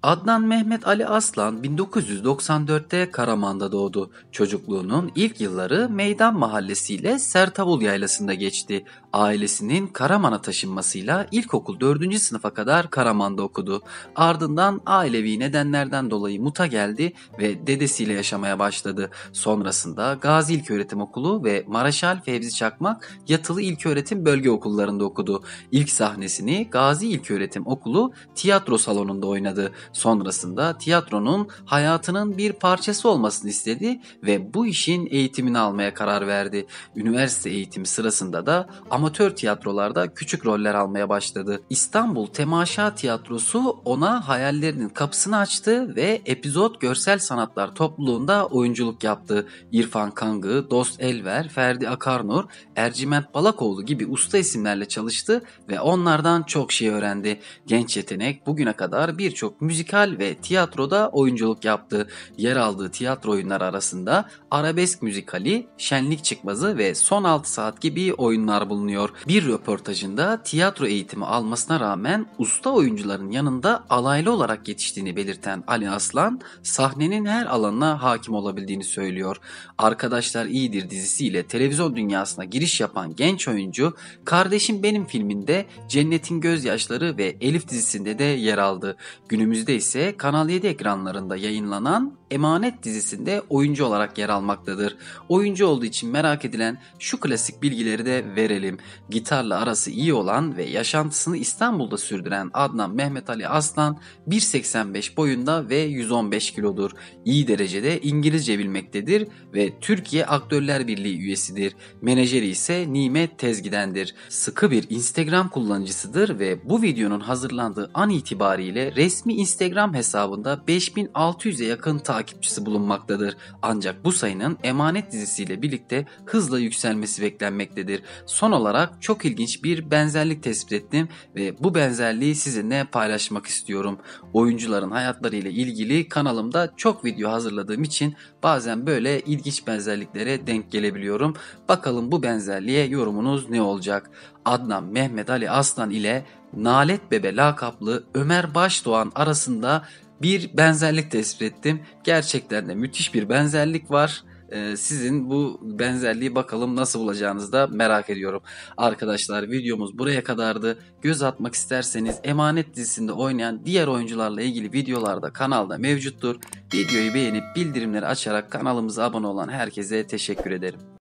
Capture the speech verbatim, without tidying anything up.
Adnan Mehmet Ali Aslan bin dokuz yüz doksan dörtte Karaman'da doğdu. Çocukluğunun ilk yılları Meydan Mahallesi ile Sertavul Yaylası'nda geçti. Ailesinin Karaman'a taşınmasıyla ilkokul dördüncü sınıfa kadar Karaman'da okudu. Ardından ailevi nedenlerden dolayı Mut'a geldi ve dedesiyle yaşamaya başladı. Sonrasında Gazi İlköğretim Okulu ve Maraşal Fevzi Çakmak Yatılı İlköğretim Bölge Okullarında okudu. İlk sahnesini Gazi İlköğretim Okulu tiyatro salonunda oynadı. Sonrasında tiyatronun hayatının bir parçası olmasını istedi ve bu işin eğitimini almaya karar verdi. Üniversite eğitimi sırasında da amatör tiyatrolarda küçük roller almaya başladı. İstanbul Temaşa Tiyatrosu ona hayallerinin kapısını açtı ve Epizod Görsel Sanatlar topluluğunda oyunculuk yaptı. İrfan Kangı, Dost Elver, Ferdi Akarnur, Ercüment Balakoğlu gibi usta isimlerle çalıştı ve onlardan çok şey öğrendi. Genç yetenek bugüne kadar birçok müzikal ve tiyatroda oyunculuk yaptı. Yer aldığı tiyatro oyunları arasında Arabesk Müzikali, Şenlik Çıkmazı ve Son altı Saat gibi oyunlar bulunuyor. Bir röportajında tiyatro eğitimi almasına rağmen usta oyuncuların yanında alaylı olarak yetiştiğini belirten Ali Aslan, sahnenin her alanına hakim olabildiğini söylüyor. Arkadaşlar İyidir dizisiyle televizyon dünyasına giriş yapan genç oyuncu, Kardeşim Benim filminde Cennetin Gözyaşları ve Elif dizisinde de yer aldı. Günümüzde ise Kanal yedi ekranlarında yayınlanan Emanet dizisinde oyuncu olarak yer almaktadır. Oyuncu olduğu için merak edilen şu klasik bilgileri de verelim. Gitarla arası iyi olan ve yaşantısını İstanbul'da sürdüren Adnan Mehmet Ali Aslan bir seksen beş boyunda ve yüz on beş kilodur. İyi derecede İngilizce bilmektedir ve Türkiye Aktörler Birliği üyesidir. Menajeri ise Nimet Tezgiden'dir. Sıkı bir Instagram kullanıcısıdır ve bu videonun hazırlandığı an itibariyle resmi Instagram hesabında beş bin altı yüze yakın takipçisi bulunmaktadır. Ancak bu sayının Emanet dizisiyle birlikte hızla yükselmesi beklenmektedir. Son olarak çok ilginç bir benzerlik tespit ettim ve bu benzerliği sizinle paylaşmak istiyorum. Oyuncuların hayatları ile ilgili kanalımda çok video hazırladığım için bazen böyle ilginç benzerliklere denk gelebiliyorum. Bakalım bu benzerliğe yorumunuz ne olacak? Adnan Mehmet Ali Aslan ile Nalet Bebe lakaplı Ömer Başdoğan arasında bir benzerlik tespit ettim. Gerçekten de müthiş bir benzerlik var. Ee, sizin bu benzerliği bakalım nasıl bulacağınızı da merak ediyorum. Arkadaşlar videomuz buraya kadardı. Göz atmak isterseniz Emanet dizisinde oynayan diğer oyuncularla ilgili videolar da kanalda mevcuttur. Videoyu beğenip bildirimleri açarak kanalımıza abone olan herkese teşekkür ederim.